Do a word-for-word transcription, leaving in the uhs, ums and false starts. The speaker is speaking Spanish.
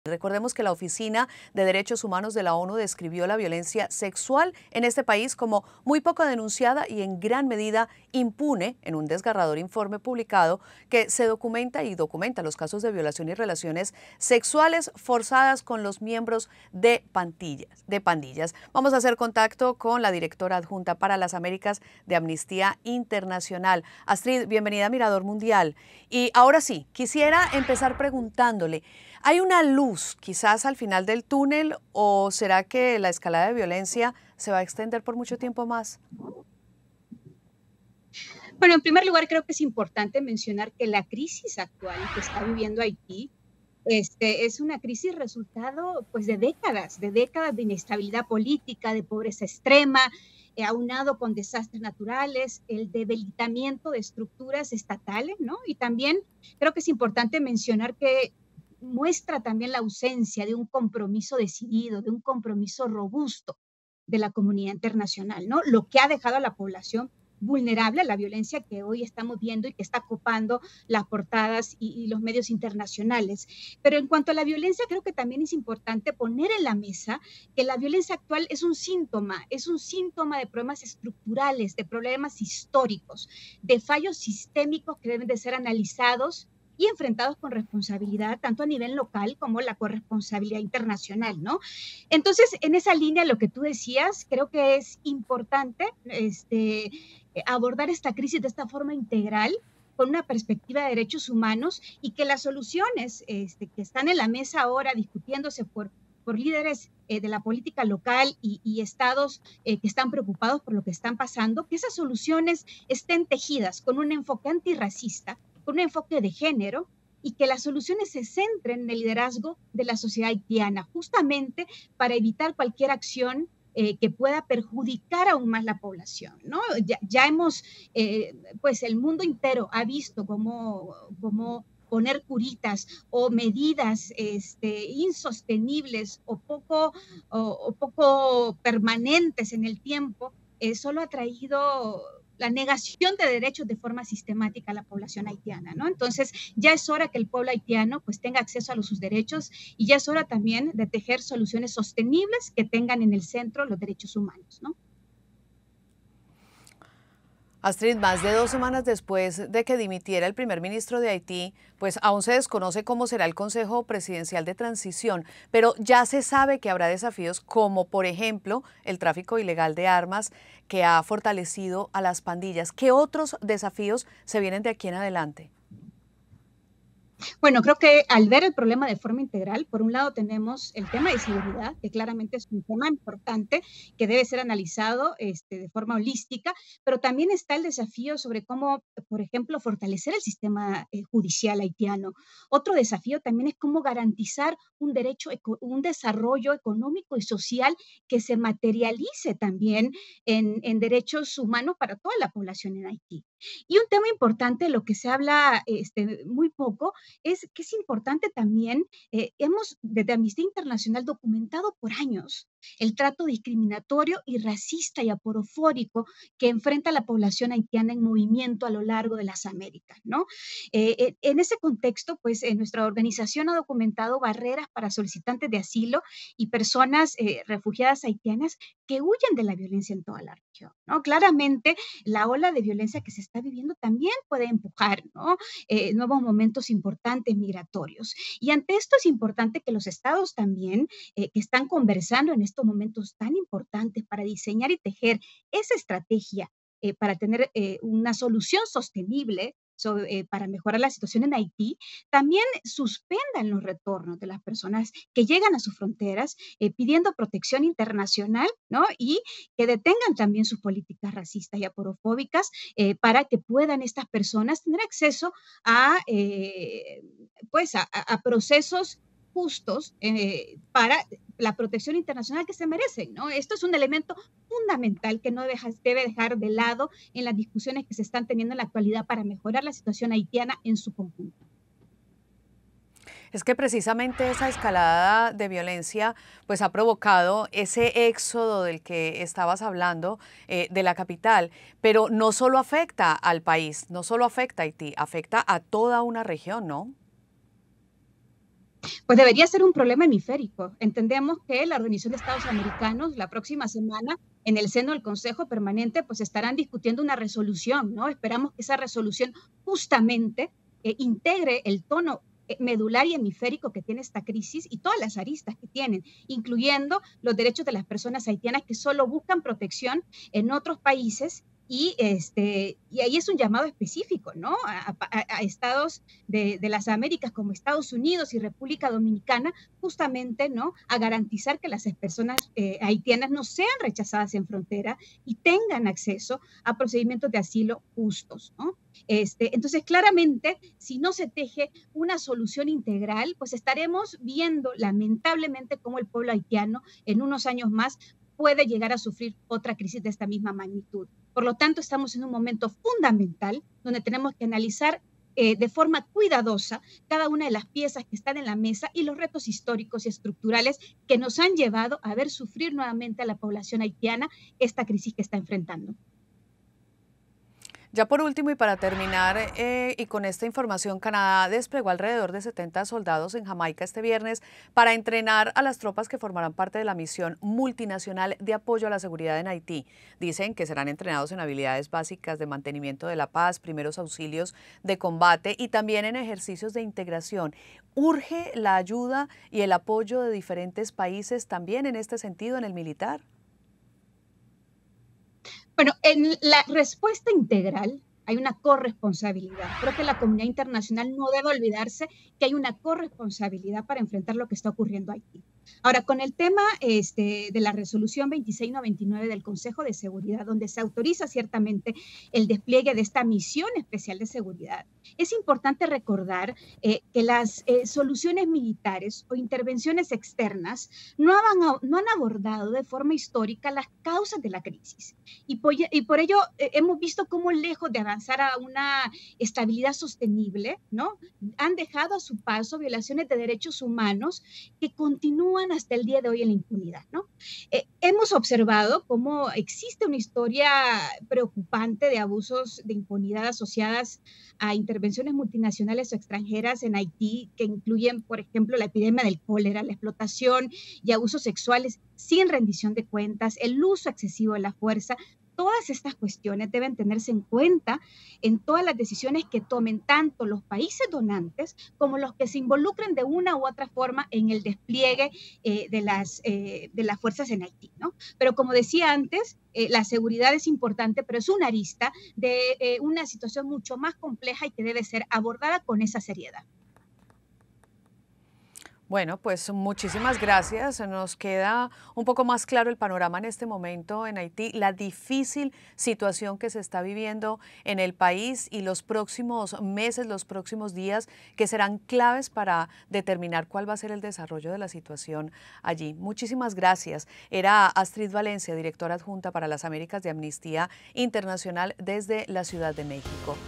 Recordemos que la Oficina de Derechos Humanos de la ONU describió la violencia sexual en este país como muy poco denunciada y en gran medida impune en un desgarrador informe publicado que se documenta y documenta los casos de violación y relaciones sexuales forzadas con los miembros de pandillas. De pandillas. Vamos a hacer contacto con la directora adjunta para las Américas de Amnistía Internacional. Astrid, bienvenida a Mirador Mundial. Y ahora sí, quisiera empezar preguntándole, ¿hay una luz quizás al final del túnel o será que la escalada de violencia se va a extender por mucho tiempo más? Bueno, en primer lugar, creo que es importante mencionar que la crisis actual que está viviendo Haití este, es una crisis resultado pues, de décadas, de décadas de inestabilidad política, de pobreza extrema, eh, aunado con desastres naturales, el debilitamiento de estructuras estatales, ¿no? Y también creo que es importante mencionar que muestra también la ausencia de un compromiso decidido, de un compromiso robusto de la comunidad internacional, ¿no? Lo que ha dejado a la población vulnerable a la violencia que hoy estamos viendo y que está ocupando las portadas y, y los medios internacionales. Pero en cuanto a la violencia, creo que también es importante poner en la mesa que la violencia actual es un síntoma, es un síntoma de problemas estructurales, de problemas históricos, de fallos sistémicos que deben de ser analizados y enfrentados con responsabilidad, tanto a nivel local como la corresponsabilidad internacional, ¿no? Entonces, en esa línea, lo que tú decías, creo que es importante este, abordar esta crisis de esta forma integral, con una perspectiva de derechos humanos y que las soluciones este, que están en la mesa ahora discutiéndose por, por líderes eh, de la política local y, y estados eh, que están preocupados por lo que están pasando, que esas soluciones estén tejidas con un enfoque antirracista, con un enfoque de género, y que las soluciones se centren en el liderazgo de la sociedad haitiana, justamente para evitar cualquier acción eh, que pueda perjudicar aún más la población, ¿no? Ya, ya hemos, eh, pues el mundo entero ha visto cómo, cómo poner curitas o medidas este, insostenibles o poco, o, o poco permanentes en el tiempo, eh, solo ha traído la negación de derechos de forma sistemática a la población haitiana, ¿no? Entonces, ya es hora que el pueblo haitiano pues tenga acceso a los, sus derechos y ya es hora también de tejer soluciones sostenibles que tengan en el centro los derechos humanos, ¿no? Astrid, más de dos semanas después de que dimitiera el primer ministro de Haití, pues aún se desconoce cómo será el Consejo Presidencial de Transición, pero ya se sabe que habrá desafíos como, por ejemplo, el tráfico ilegal de armas que ha fortalecido a las pandillas. ¿Qué otros desafíos se vienen de aquí en adelante? Bueno, creo que al ver el problema de forma integral, por un lado tenemos el tema de seguridad, que claramente es un tema importante que debe ser analizado este, de forma holística, pero también está el desafío sobre cómo, por ejemplo, fortalecer el sistema eh, judicial haitiano. Otro desafío también es cómo garantizar un derecho, un desarrollo económico y social que se materialice también en, en derechos humanos para toda la población en Haití. Y un tema importante, de lo que se habla este, muy poco, es que es importante también, eh, hemos desde Amnistía Internacional documentado por años el trato discriminatorio y racista y aporofórico que enfrenta la población haitiana en movimiento a lo largo de las Américas, ¿no? Eh, eh, en ese contexto, pues eh, nuestra organización ha documentado barreras para solicitantes de asilo y personas eh, refugiadas haitianas que huyen de la violencia en toda la región, ¿no? Claramente, la ola de violencia que se está viviendo también puede empujar, ¿no? Eh, nuevos momentos importantes migratorios. Y ante esto es importante que los estados también, eh, que están conversando en estos momentos tan importantes para diseñar y tejer esa estrategia eh, para tener eh, una solución sostenible so, eh, para mejorar la situación en Haití, también suspendan los retornos de las personas que llegan a sus fronteras eh, pidiendo protección internacional, ¿no? Y que detengan también sus políticas racistas y aporofóbicas eh, para que puedan estas personas tener acceso a, eh, pues a, a, procesos justos eh, para la protección internacional que se merecen, ¿no? Esto es un elemento fundamental que no deja, debe dejar de lado en las discusiones que se están teniendo en la actualidad para mejorar la situación haitiana en su conjunto. Es que precisamente esa escalada de violencia pues ha provocado ese éxodo del que estabas hablando eh, de la capital, pero no solo afecta al país, no solo afecta a Haití, afecta a toda una región, ¿no? Pues debería ser un problema hemisférico. Entendemos que la Organización de Estados Americanos la próxima semana en el seno del Consejo Permanente pues estarán discutiendo una resolución, ¿no? Esperamos que esa resolución justamente eh, integre el tono eh, medular y hemisférico que tiene esta crisis y todas las aristas que tienen, incluyendo los derechos de las personas haitianas que solo buscan protección en otros países. Y, este, y ahí es un llamado específico, ¿no? A, a, a estados de, de, las Américas como Estados Unidos y República Dominicana, justamente, ¿no? A garantizar que las personas eh, haitianas no sean rechazadas en frontera y tengan acceso a procedimientos de asilo justos, ¿no? Este, entonces, claramente, si no se teje una solución integral, pues estaremos viendo lamentablemente cómo el pueblo haitiano en unos años más puede llegar a sufrir otra crisis de esta misma magnitud. Por lo tanto, estamos en un momento fundamental donde tenemos que analizar eh, de forma cuidadosa cada una de las piezas que están en la mesa y los retos históricos y estructurales que nos han llevado a ver sufrir nuevamente a la población haitiana esta crisis que está enfrentando. Ya por último y para terminar, eh, y con esta información, Canadá desplegó alrededor de setenta soldados en Jamaica este viernes para entrenar a las tropas que formarán parte de la misión multinacional de apoyo a la seguridad en Haití. Dicen que serán entrenados en habilidades básicas de mantenimiento de la paz, primeros auxilios de combate y también en ejercicios de integración. ¿Urge la ayuda y el apoyo de diferentes países también en este sentido en el militar? Bueno, en la respuesta integral hay una corresponsabilidad. Creo que la comunidad internacional no debe olvidarse que hay una corresponsabilidad para enfrentar lo que está ocurriendo aquí. Ahora, con el tema este, de la resolución veintiséis noventa y nueve del Consejo de Seguridad, donde se autoriza ciertamente el despliegue de esta misión especial de seguridad, es importante recordar eh, que las eh, soluciones militares o intervenciones externas no han, no han abordado de forma histórica las causas de la crisis. Y por, y por ello eh, hemos visto cómo lejos de avanzar a una estabilidad sostenible, ¿no? Han dejado a su paso violaciones de derechos humanos que continúan hasta el día de hoy en la impunidad, ¿no? Eh, hemos observado cómo existe una historia preocupante de abusos de impunidad asociadas a intervenciones multinacionales o extranjeras en Haití, que incluyen, por ejemplo, la epidemia del cólera, la explotación y abusos sexuales sin rendición de cuentas, el uso excesivo de la fuerza. Todas estas cuestiones deben tenerse en cuenta en todas las decisiones que tomen tanto los países donantes como los que se involucren de una u otra forma en el despliegue eh, de, las, eh, de las fuerzas en Haití, ¿no? Pero como decía antes, eh, la seguridad es importante, pero es una arista de eh, una situación mucho más compleja y que debe ser abordada con esa seriedad. Bueno, pues muchísimas gracias. Nos queda un poco más claro el panorama en este momento en Haití, la difícil situación que se está viviendo en el país y los próximos meses, los próximos días que serán claves para determinar cuál va a ser el desarrollo de la situación allí. Muchísimas gracias. Era Astrid Valencia, directora adjunta para las Américas de Amnistía Internacional desde la Ciudad de México.